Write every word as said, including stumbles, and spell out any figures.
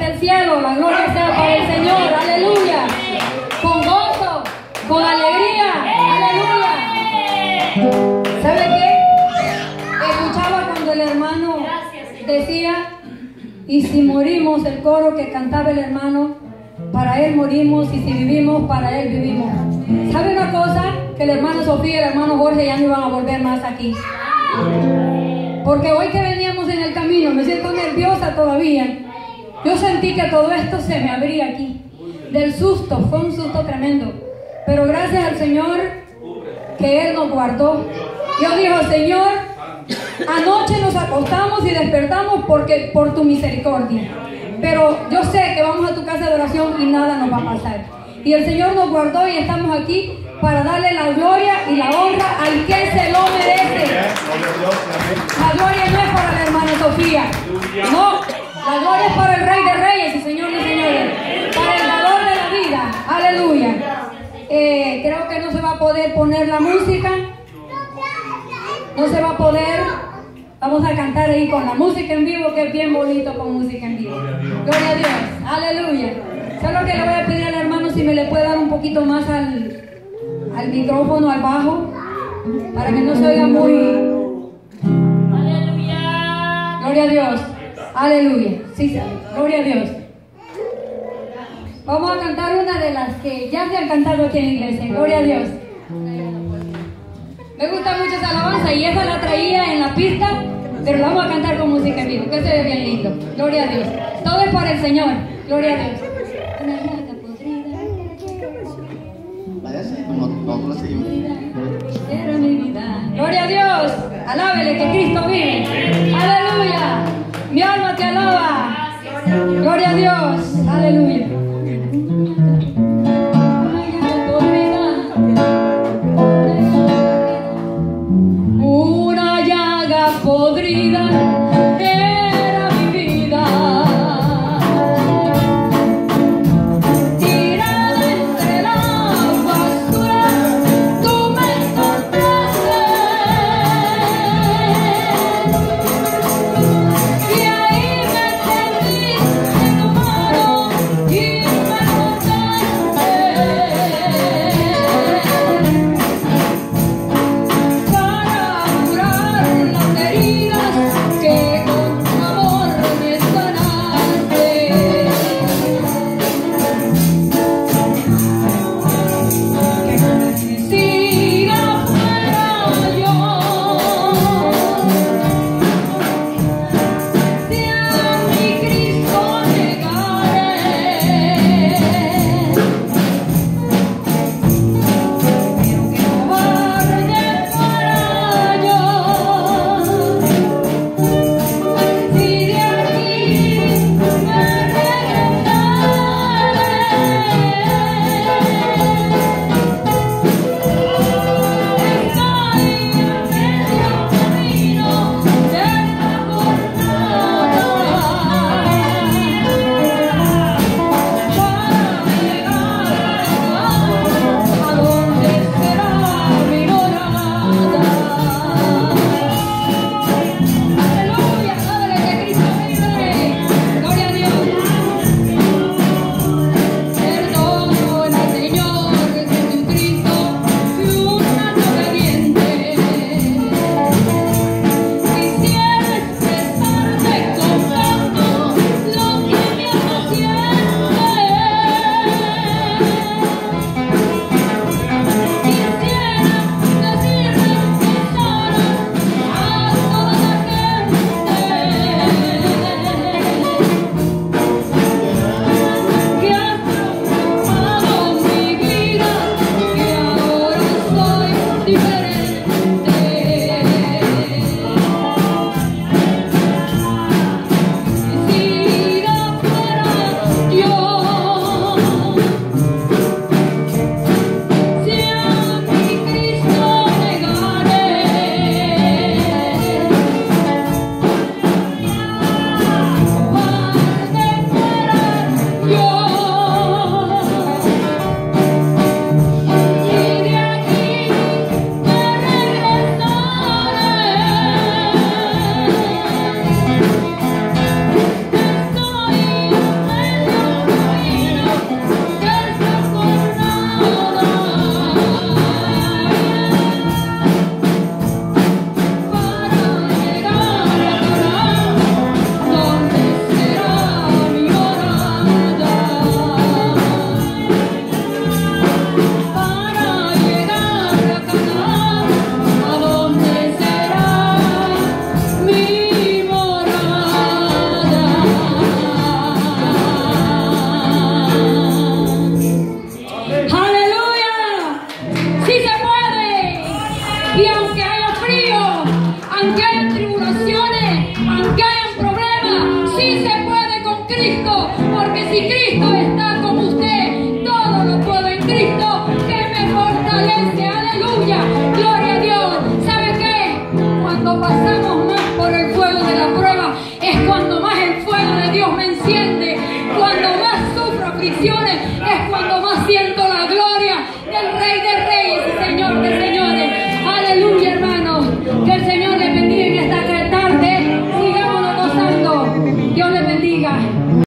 hasta el cielo. La gloria sea para el Señor. Aleluya. Con gozo, con alegría. Aleluya. ¿Sabe qué? Escuchaba cuando el hermano decía, y si morimos, el coro que cantaba el hermano, para Él morimos, y si vivimos, para Él vivimos. ¿Sabe una cosa? Que el hermano Sofía y el hermano Jorge ya no iban a volver más aquí. Porque hoy que veníamos en el camino, me siento nerviosa todavía. Yo sentí que todo esto se me abría aquí. Del susto, fue un susto tremendo. Pero gracias al Señor que Él nos guardó. Dios dijo, Señor, anoche nos acostamos y despertamos porque, por tu misericordia. Pero yo sé que vamos a tu casa de oración y nada nos va a pasar. Y el Señor nos guardó y estamos aquí para darle la gloria y la honra al que se lo merece. La gloria no es para la hermana Sofía. No, la gloria es para el Rey de Reyes y Señor de Señores. Para el dador de la vida. Aleluya. Eh, creo que no se va a poder poner la música. No se va a poder. Vamos a cantar ahí con la música en vivo, que es bien bonito con música en vivo. Gloria a Dios. Aleluya. Solo que le voy a pedir al hermano si me le puede dar un poquito más al, al micrófono, al bajo, para que no se oiga muy... Aleluya. Gloria a Dios. Aleluya. Sí, gloria a Dios. Vamos a cantar una de las que ya se han cantado aquí en la iglesia. Gloria a Dios. Me gusta mucho esa alabanza y esa la traía en la pista, pero la vamos a cantar con música en vivo, que se ve bien lindo. Gloria a Dios. Todo es para el Señor. Gloria a Dios. Gloria a Dios. Alábele que Cristo vive. Aleluya. Mi alma te alaba. Gloria a Dios. Aleluya. Una llaga podrida era mi vida, tirada entre la basura, tú me encontraste, y ahí me tendiste en tu mano. Cristo, porque si Cristo está con usted, todo lo puedo en Cristo que me fortalece. Aleluya, gloria a Dios. ¿Sabe qué? Cuando pasamos más por el fuego de la prueba, es cuando más el fuego de Dios me enciende. Cuando más sufro aflicciones, es cuando más siento la gloria del Rey de Reyes.